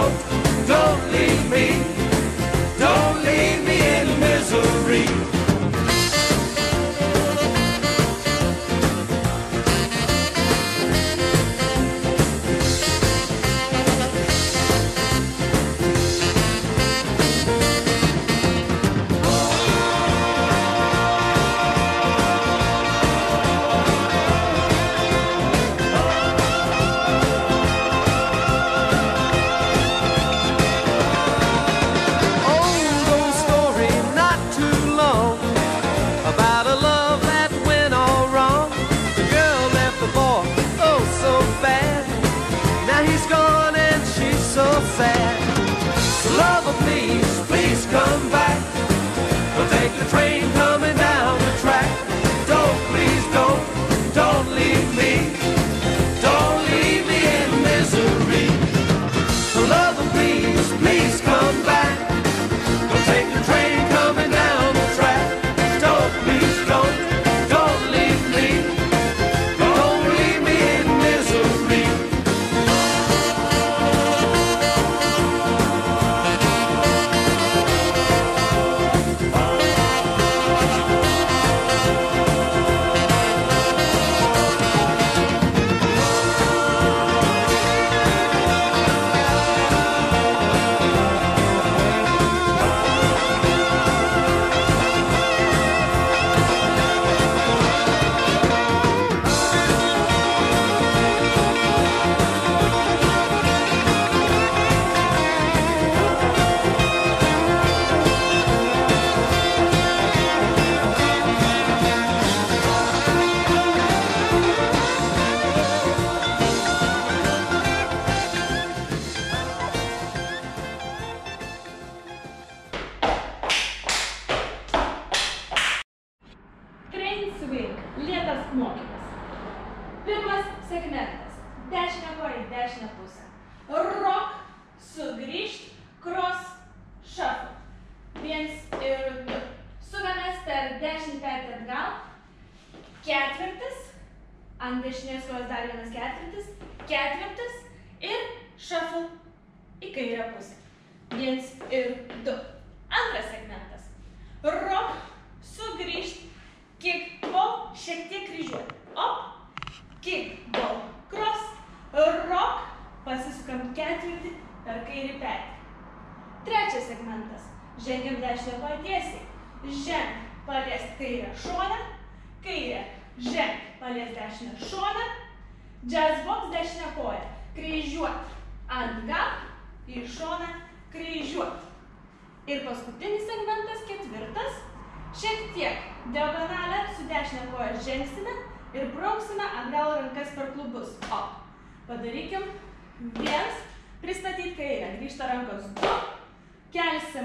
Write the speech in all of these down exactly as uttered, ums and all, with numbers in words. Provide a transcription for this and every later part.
don't, don't leave me. Don't leave me in misery. Come back, we'll take the train coming down the track. Don't, please don't, don't leave me. Don't leave me in misery. Lover, please, please come back. We'll take the train coming down the track. Don't, please don't, don't leave me. Don't leave me in misery. Lėtas mokymas. Pirmas segmentas. Dešinę koją į dešinę pusę. Rock, sugrįžt, cross, shuffle. Viens ir du. Sukamės per dešinį petį atgal. Ketvirtis. Ant dešinės kojos dar vienas ketvirtis. Ketvirtis. Ir shuffle į kairę pusę. Viens ir du. Antras segmentas. Rock, sugrįžt, kick, ball, šiek tiek kryžiuoti. Op, kick, ball, cross, rock, pasisukam ketvirtį per kairį petį. Trečias segmentas. Žengiam dešinę koją tiesiai. Ženk, paliest kairę šoną. Kairę, ženk, paliest dešinę šoną. Jazz box dešinę koją. Kryžiuoti. Atgal, į šoną, kryžiuoti. Ir paskutinis segmentas, ketvirtas. Šiek tiek diagonalę su dešinę koją žengsime ir brauksime atgal rankas per klubus. O, padarykim. Viens, pristatyti kairę. Grįžta rankos du. Kelsim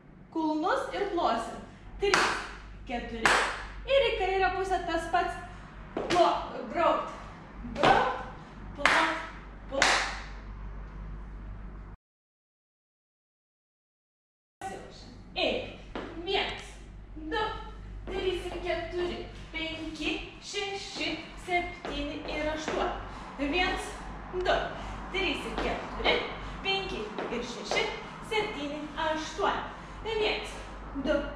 kulnus ir plosim. Trys, keturi. Ir į kairę pusę tas pats. Plok, braukt. Braukt, plok, plok. Eik. Viens. Du, trys ir keturi, penki, šeši, septyni ir aštuoni. Viens, du, trys ir keturi, penki ir šeši, septyni, aštuoni. Viens, du,